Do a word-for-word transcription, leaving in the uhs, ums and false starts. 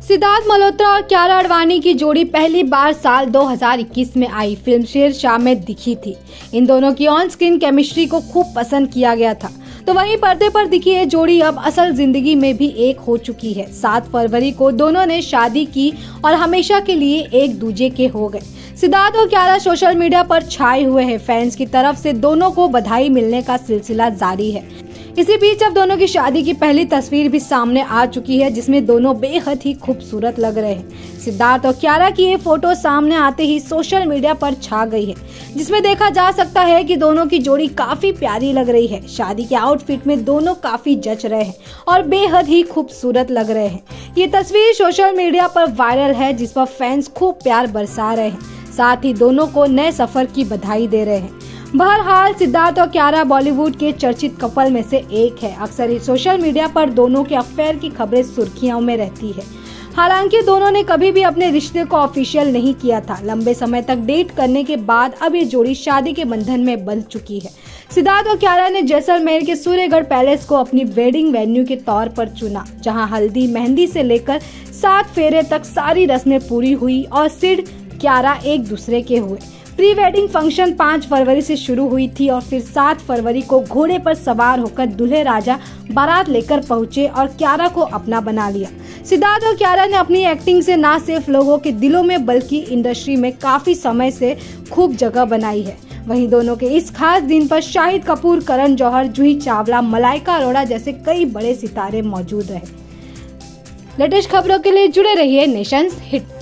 सिद्धार्थ मल्होत्रा और कियारा आडवाणी की जोड़ी पहली बार साल दो हज़ार इक्कीस में आई फिल्म शेरशाह में दिखी थी। इन दोनों की ऑन स्क्रीन केमिस्ट्री को खूब पसंद किया गया था। तो वहीं पर्दे पर दिखी ये जोड़ी अब असल जिंदगी में भी एक हो चुकी है। सात फरवरी को दोनों ने शादी की और हमेशा के लिए एक दूजे के हो गए। सिद्धार्थ और कियारा सोशल मीडिया पर छाए हुए हैं। फैंस की तरफ से दोनों को बधाई मिलने का सिलसिला जारी है। इसी बीच अब दोनों की शादी की पहली तस्वीर भी सामने आ चुकी है, जिसमें दोनों बेहद ही खूबसूरत लग रहे हैं। सिद्धार्थ और कियारा की ये फोटो सामने आते ही सोशल मीडिया पर छा गई है, जिसमें देखा जा सकता है कि दोनों की जोड़ी काफी प्यारी लग रही है। शादी के आउटफिट में दोनों काफी जच रहे हैं और बेहद ही खूबसूरत लग रहे हैं। ये तस्वीर सोशल मीडिया पर वायरल है, जिस पर फैंस खूब प्यार बरसा रहे हैं। साथ ही दोनों को नए सफर की बधाई दे रहे हैं। बहरहाल सिद्धार्थ और कियारा बॉलीवुड के चर्चित कपल में से एक है। अक्सर ही सोशल मीडिया पर दोनों के अफेयर की खबरें सुर्खियों में रहती है। हालांकि दोनों ने कभी भी अपने रिश्ते को ऑफिशियल नहीं किया था। लंबे समय तक डेट करने के बाद अब ये जोड़ी शादी के बंधन में बंध चुकी है। सिद्धार्थ और कियारा ने जैसलमेर के सूर्यगढ़ पैलेस को अपनी वेडिंग वेन्यू के तौर पर चुना, जहां हल्दी मेहंदी से लेकर सात फेरे तक सारी रस्में पूरी हुई और सिड कियारा एक दूसरे के हुए। प्री वेडिंग फंक्शन पाँच फरवरी से शुरू हुई थी और फिर सात फरवरी को घोड़े पर सवार होकर दूल्हे राजा बारात लेकर पहुंचे और कियारा को अपना बना लिया। सिद्धार्थ और कियारा ने अपनी एक्टिंग से न सिर्फ लोगों के दिलों में बल्कि इंडस्ट्री में काफी समय से खूब जगह बनाई है। वहीं दोनों के इस खास दिन पर शाहिद कपूर, करण जौहर, जूही चावला, मलाइका अरोड़ा जैसे कई बड़े सितारे मौजूद रहे। लेटेस्ट खबरों के लिए जुड़े रहिए नेशंस हिट।